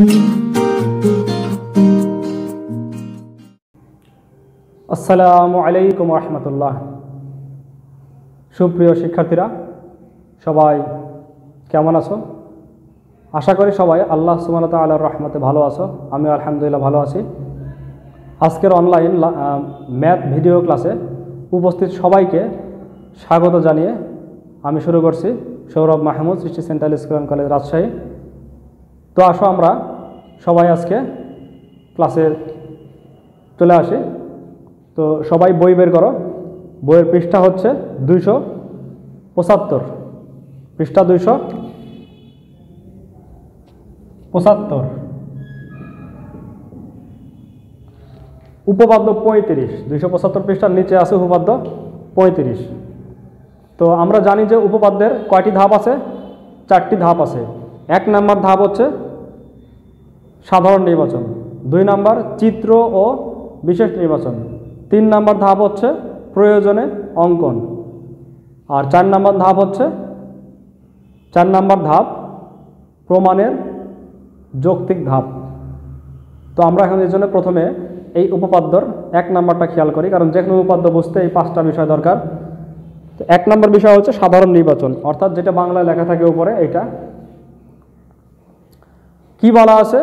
আসসালামু আলাইকুম রহমতুল্লাহ। সুপ্রিয় শিক্ষার্থীরা, সবাই কেমন আছো? আশা করি সবাই আল্লাহ সুবহানাহু ওয়া তাআলার রহমতে ভালো আছো। আমি আলহামদুলিল্লাহ ভালো আছি। আজকের অনলাইন ম্যাথ ভিডিও ক্লাসে উপস্থিত সবাইকে স্বাগত জানিয়ে আমি শুরু করছি। Sourav Mahmud, Srishti central school and college, Rajshahi. তো আসো আমরা সবাই আজকে ক্লাসে চলে আসি। তো সবাই বই বের করো। বইয়ের পৃষ্ঠা হচ্ছে 275, পৃষ্ঠা 275, উপপাদ্য 35। 275 পৃষ্ঠার নিচে আছে উপপাদ্য 35। তো আমরা জানি যে উপপাদ্যের কয়টি ধাপ আছে? 4টি ধাপ আছে। 1 নম্বর ধাপ হচ্ছে সাধারণ নির্বাচন, 2 নম্বর চিত্র ও বিশেষ নির্বাচন, 3 নম্বর ধাপ হচ্ছে প্রয়োজনে অঙ্কন, আর 4 নম্বর ধাপ হচ্ছে প্রমাণের যৌক্তিক ধাপ। তো আমরা এখন এর জন্য প্রথমে এই উপপাদ্যর 1 নম্বরটা খেয়াল করি, কারণ যে কোনো উপপাদ্য বুঝতে এই 5টা বিষয় দরকার। তো 1 নম্বর বিষয় হচ্ছে সাধারণ নির্বাচন, অর্থাৎ যেটা বাংলায় লেখা থাকে উপরে এইটা। কি বলা আছে?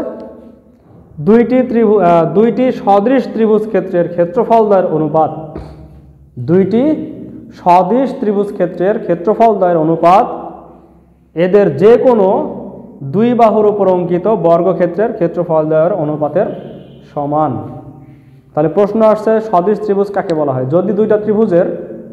দুইটি সদৃশ ত্রিভুজ ক্ষেত্রের ক্ষেত্রফলদ্বয়ের অনুপাত, 2টি সদৃশ ত্রিভুজ ক্ষেত্রের ক্ষেত্রফলদ্বয়ের অনুপাত এদের যে কোনো 2 বাহুর উপর অঙ্কিত বর্গক্ষেত্রের ক্ষেত্রফলদ্বয়ের অনুপাতের সমান। তাহলে প্রশ্ন আসছে সদৃশ ত্রিভুজ কাকে বলা হয়? যদি 2টা ত্রিভুজের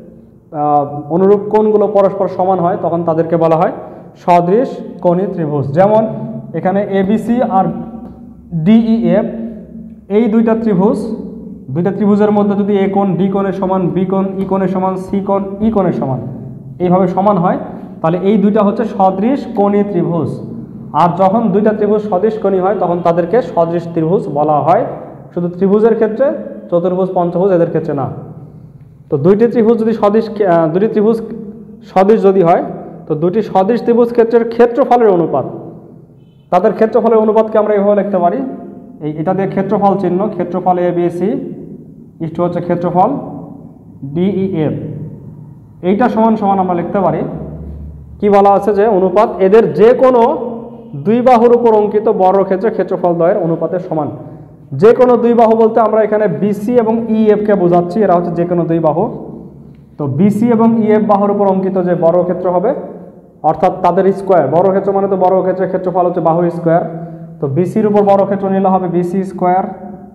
অনুরূপ কোণগুলো পরস্পর সমান হয় তখন তাদেরকে বলা হয় সদৃশ কোণী ত্রিভুজ। যেমন এখানে এবিসি আর ডিইএফ, এই 2টা ত্রিভুজের মধ্যে যদি এ কোণ ডি কোণের সমান, বি কোণ ই কোণের সমান, সি কোণ ই কোণের সমান, এইভাবে সমান হয়, তাহলে এই 2টা হচ্ছে সদৃশ কোণী ত্রিভুজ। আর যখন 2টা ত্রিভুজ সদৃশ কোণী হয় তখন তাদেরকে সদৃশ ত্রিভুজ বলা হয়। শুধু ত্রিভুজের ক্ষেত্রে, চতুর্ভুজ, পঞ্চভুজ এদের ক্ষেত্রে না। তো 2টি ত্রিভুজ যদি দুটি ত্রিভুজ সদৃশ যদি হয়, তো 2টি সদৃশ ত্রিভুজ ক্ষেত্রের ক্ষেত্রফলের অনুপাত, তাদের ক্ষেত্রফলের অনুপাতকে আমরা এভাবে লিখতে পারি, এটা দিয়ে ক্ষেত্রফল চিহ্ন, ক্ষেত্রফল এ বি সি ইষ্ট হচ্ছে ক্ষেত্রফল ডিইএফ, এইটা সমান সমান আমরা লিখতে পারি। কি বলা আছে? যে অনুপাত এদের যে কোনো 2 বাহুর উপর অঙ্কিত বর্গক্ষেত্রের ক্ষেত্রফলদ্বয়ের অনুপাতের সমান। যে কোনো 2 বাহু বলতে আমরা এখানে বিসি এবং ইএফকে বোঝাচ্ছি, এরা হচ্ছে যে কোনো 2 বাহু। তো বিসি এবং ইএফ বাহুর উপর অঙ্কিত যে বর্গক্ষেত্র হবে, অর্থাৎ তাদের স্কোয়ার, বর্গক্ষেত্র মানে তো বর্গক্ষেত্রের ক্ষেত্রফল হচ্ছে বাহু স্কোয়ার। তো বিসির উপর বর্গক্ষেত্র নিলে হবে বিসি স্কোয়ার,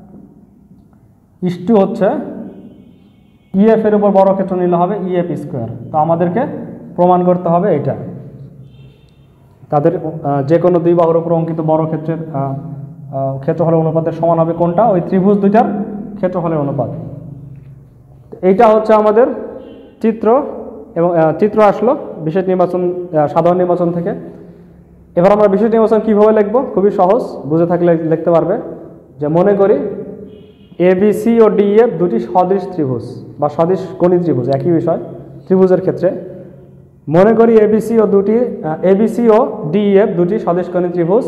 ইস্টু হচ্ছে ইএফ এর উপর বর্গক্ষেত্র নিলে হবে ইএফ স্কোয়ার। তো আমাদেরকে প্রমাণ করতে হবে এটা, তাদের যে কোনো 2 বাহুর উপর অঙ্কিত বর্গক্ষেত্রের ক্ষেত্রফলের অনুপাতের সমান হবে কোনটা? ওই ত্রিভুজ 2টার ক্ষেত্রফলের অনুপাত। এইটা হচ্ছে আমাদের চিত্র, এবং চিত্র আসলো বিশেষ নির্বাচন, সাধারণ নির্বাচন থেকে। এবার আমরা বিশেষ নির্বাচন কীভাবে লিখব? খুবই সহজ, বুঝে থাকলে লিখতে পারবে। যে মনে করি এবিসি ও ডিএফ 2টি সদৃশ ত্রিভুজ বা সদৃশ কোণী ত্রিভুজ, একই বিষয় ত্রিভুজের ক্ষেত্রে। মনে করি এবিসি ও ডিএফ 2টি সদৃশ কোণী ত্রিভুজ।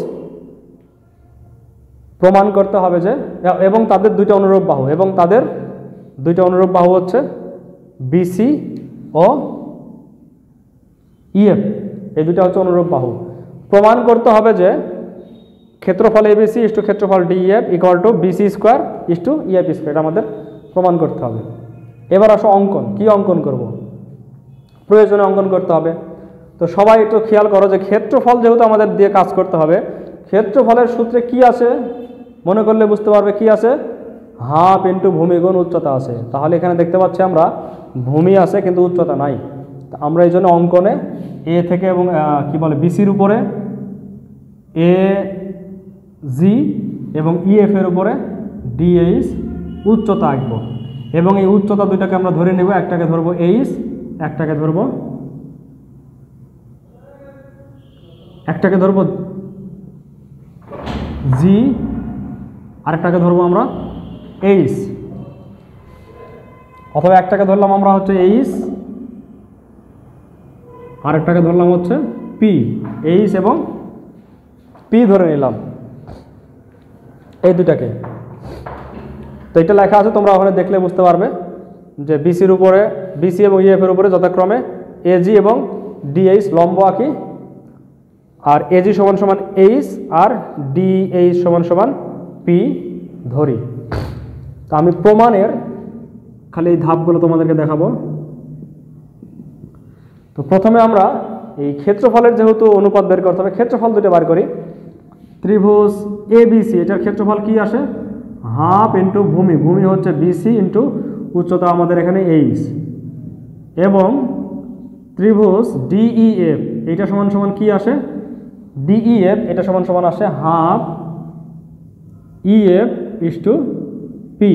প্রমাণ করতে হবে যে, এবং তাদের 2টা অনুরূপ বাহু, এবং তাদের 2টা অনুরূপ বাহু হচ্ছে বিসি ও ইএফ, এই 2টা হচ্ছে অনুরূপ বাহু। প্রমাণ করতে হবে যে ক্ষেত্রফল এবিসি ইস্টু ক্ষেত্রফল DF equal to BC square is to EF square, এটা আমাদের প্রমাণ করতে হবে। এবার আসো অঙ্কন। কি অঙ্কন করব? প্রয়োজনে অঙ্কন করতে হবে। তো সবাই একটু খেয়াল করো যে ক্ষেত্রফল যেহেতু আমাদের দিয়ে কাজ করতে হবে, ক্ষেত্রফলের সূত্রে কি আছে মনে করলে বুঝতে পারবে। কি আছে? হাফ ইন্টু ভূমি গুণ উচ্চতা আছে। তাহলে এখানে দেখতে পাচ্ছি আমরা ভূমি আছে কিন্তু উচ্চতা নাই। আমরা এই জন্য অঙ্কনে এ থেকে এবং কি বলে বিসির উপরে এ জি এবং ইএফ এর উপরে ডিএইচ উচ্চতা আঁকবো, এবং এই উচ্চতা 2টাকে আমরা ধরে নেব। একটাকে ধরবো এইচ, একটাকে ধরবো জি, আরেকটাকে ধরবো আমরা এইচ, অথবা একটাকে ধরলাম আমরা হচ্ছে এইচ, আরেকটাকে ধরলাম হচ্ছে পি। এইচ এবং পি ধরে নিলাম। এই দুটাকে। তো এটা লেখা আছে, তোমরা ওখানে দেখলে বুঝতে পারবে যে বিসির উপরে, বিসি এবং ইএফ এর উপরে যথাক্রমে এজি এবং ডিএইচ লম্ব আঁকি, আর এজি সমান সমান এইচ আর ডিএইচ সমান সমান পি ধরি। তো আমি প্রমাণের খালি এই ধাপগুলো তোমাদেরকে দেখাবো। তো প্রথমে আমরা এই ক্ষেত্রফলের যেহেতু অনুপাত বের করতে হবে, ক্ষেত্রফল দুটো বার করি। ত্রিভুজ এবিসি, এটার ক্ষেত্রফল কি আসে? হাফ ইন্টু ভূমি, ভূমি হচ্ছে বিসি ইন্টু উচ্চতা আমাদের এখানে এইচ, এবং ত্রিভুজ ডিইএফ, এটা সমান সমান কি আসে? ডিইএফ এটা সমান সমান আসে half EF is to P.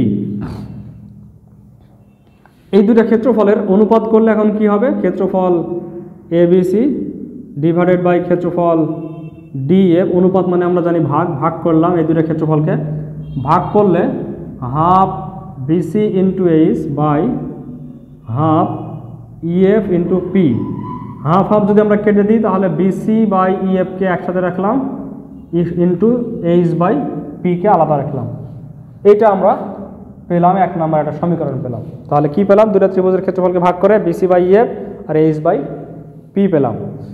এই দুটা ক্ষেত্রফলের অনুপাত করলে এখন কি হবে? ক্ষেত্রফল এবিসি ডিভাইডেড বাই ক্ষেত্রফল ডিএফ, অনুপাত মানে আমরা জানি ভাগ, ভাগ করলাম এই দুটা ক্ষেত্রফলকে, ভাগ করলে half BC into H by half EF into P. Half half যদি আমরা কেটে দিই তাহলে বিসি বাই ইএফকে একসাথে রাখলাম, ইন্টু এইচ বাই পিকে আলাদা রাখলাম। এইটা আমরা পেলাম 1 নম্বর একটা সমীকরণ পেলাম। তাহলে কি পেলাম? দুটা ত্রিভুজের ক্ষেত্রফলকে ভাগ করে বিসি বাই ইএফ আর এইচ বাই পি পেলাম।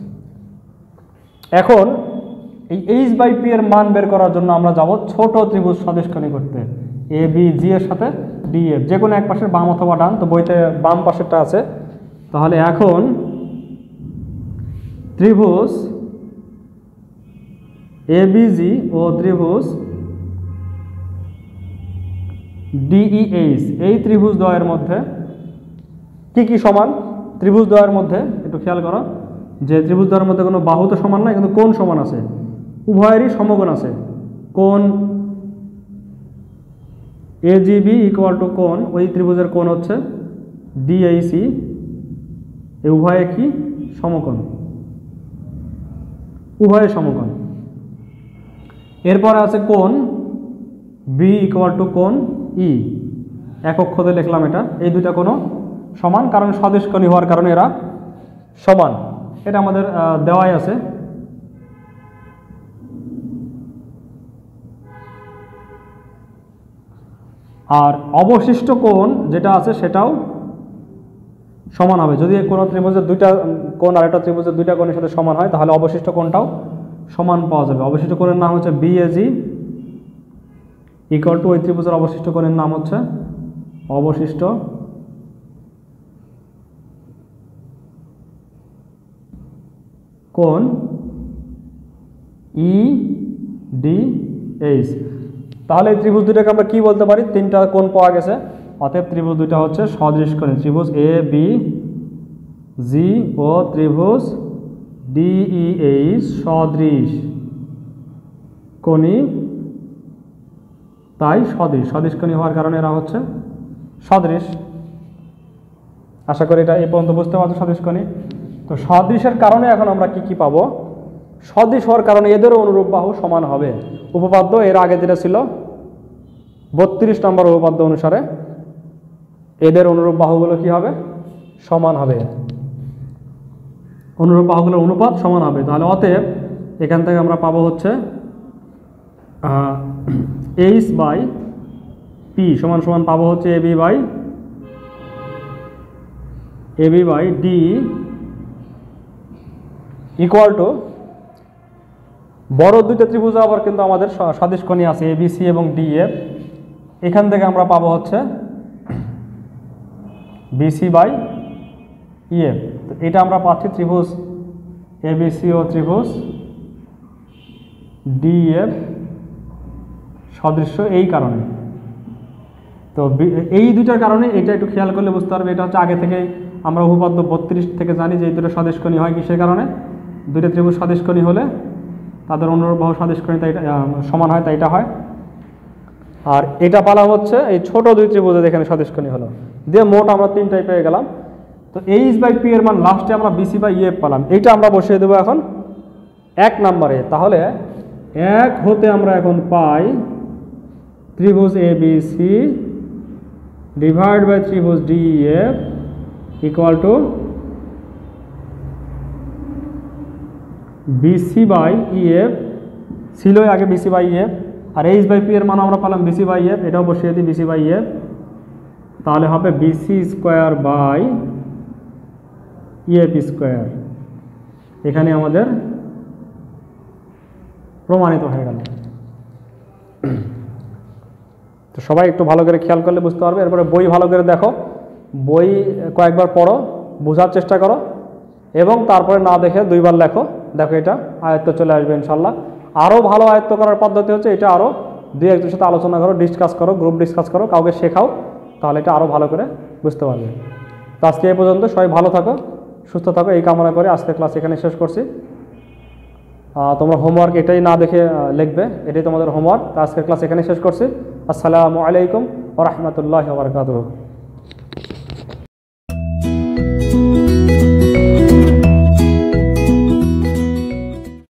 এখন এই এইচ বাই পি এর মান বের করার জন্য আমরা যাব ছোট ত্রিভুজ সদৃশকোণী করতে, এ বি জি এর সাথে ডিএফ, যে কোনো এক পাশের বাম অথবা ডান, তো বইতে বাম পাশেরটা আছে। তাহলে এখন ত্রিভুজ এবিজি ও ত্রিভুজ ডিইএইচ, এই ত্রিভুজ দ্বয়ের মধ্যে কি কি সমান? ত্রিভুজ দ্বয়ের মধ্যে একটু খেয়াল করো যে ত্রিভুজ দ্বয়ের মধ্যে কোনো বাহু তো সমান নয়, কিন্তু কোণ সমান আছে, উভয়েরই সমকোণ আছে। কোণ এজিবি ইকুয়াল টু কোণ, ওই ত্রিভুজের কোণ হচ্ছে ডিএইসি, এই উভয়ে কি? সমকোণ, উভয়ে সমকোণ। এরপরে আছে কোণ বি ইকুয়াল টু কোণ ই, এক অক্ষরে লিখলাম এটা। এই দুইটা কোনো সমান, কারণ সদৃশকোণী হওয়ার কারণে এরা সমান, এটা আমাদের দেওয়াই আছে। আর অবশিষ্ট কোণ যেটা আছে সেটাও সমান হবে। যদি কোনো ত্রিভুজের দুইটা কোণ আর একটা ত্রিভুজের দুইটা কোণের সাথে সমান হয় তাহলে অবশিষ্ট কোণটাও সমান পাওয়া যাবে। অবশিষ্ট কোণের নাম হচ্ছে বিএজি ইকুয়াল টু, ওই ত্রিভুজের অবশিষ্ট কোণের নাম হচ্ছে অবশিষ্ট কোণ ই ডি এইচ। তাহলে এই ত্রিভুজ দুটাকে আমরা কি বলতে পারি? তিনটা কোণ পাওয়া গেছে, অতএব ত্রিভুজ দুটা হচ্ছে সদৃশকোণী। ত্রিভুজ এ বি জি ও ত্রিভুজ ডিইএইচ সদৃশ কোণী, তাই সদৃশ, সদৃশকোণী হওয়ার কারণে এরা হচ্ছে সদৃশ। আশা করি এটা এই পর্যন্ত বুঝতে পারছো সদৃশকোণী। তো সদৃশের কারণে এখন আমরা কি কি পাবো? সদৃশ হওয়ার কারণে এদেরও অনুরূপ বাহু সমান হবে। উপপাদ্য এর আগে যেটা ছিল 32 নম্বর উপপাদ্য অনুসারে এদের অনুরূপ বাহুগুলো কি হবে? সমান হবে, অনুরূপ বাহুগুলোর অনুপাত সমান হবে। তাহলে অতএব এখান থেকে আমরা পাবো হচ্ছে এইচ বাই পি সমান সমান পাবো হচ্ছে AB by D equal to, বড় দুইটা ত্রিভুজ আবার কিন্তু আমাদের সদৃশকোণী আছে এবিসি এবং ডিএফ, এখান থেকে আমরা পাবো হচ্ছে বিসি বাই ইএফ। তো এটা আমরা পাচ্ছি ত্রিভুজ এবিসি ও ত্রিভুজ ডিএফ সদৃশ্য এই কারণে। তো এই দুইটার কারণে এটা একটু খেয়াল করলে বুঝতে পারবে, এটা হচ্ছে আগে থেকে আমরা উপপাদ্য 32 থেকে জানি যে এই দুটো সদৃশকোণী হয় কিসের কারণে? দুইটা ত্রিভুজ সদৃশকোণী হলে তাদের অনুরূপ বাহু সদৃশকোণী, তাই সমান হয়, তাই এটা হয়। আর এটা পালা হচ্ছে এই ছোট দুই ত্রিভুজের এখানে সদৃশকোণী হলো, দিয়ে মোট আমরা তিনটাই পেয়ে গেলাম। তো এইচ বাই পি এর মান লাস্টে আমরা বিসি বাই ইএফ পেলাম, এইটা আমরা বসিয়ে দেবো এখন 1 নম্বরে। তাহলে 1 হতে আমরা এখন পাই ত্রিভুজ এবিসি ডিভাইড বাই ত্রিভুজ DF equal to BC by EF, ছিল আগে বিসি বাই ইএফ, আর এইচ বাই পি এর মান আমরা পেলাম বিসি বাই এফ, এটাও বসিয়ে দিই বিসি বাই এফ, তাহলে হবে BC square by EF square. এখানে আমাদের প্রমাণিত হয়ে গেল। তো সবাই একটু ভালো করে খেয়াল করলে বুঝতে পারবে। এরপরে বই ভালো করে দেখো, বই কয়েকবার পড়ো, বোঝার চেষ্টা করো এবং তারপরে না দেখে দুইবার লেখো। দেখো এটা আয়ত্ত চলে আসবে ইনশাল্লাহ। আরও ভালো আয়ত্ত করার পদ্ধতি হচ্ছে এটা আরও দুই একজনের সাথে আলোচনা করো, ডিসকাস করো, গ্রুপ ডিসকাস করো, কাউকে শেখাও, তাহলে এটা আরও ভালো করে বুঝতে পারবে। তো আজকে এই পর্যন্ত, সবাই ভালো থাকো, সুস্থ থাকো, এই কামনা করে আজকের ক্লাস এখানে শেষ করছি। তোমরা হোমওয়ার্ক এটাই না দেখে লিখবে, এটাই তোমাদের হোমওয়ার্ক। আজকের ক্লাস এখানে শেষ করছি। আসসালামু আলাইকুম ওয়া রাহমাতুল্লাহি ওয়া বারাকাতুহু।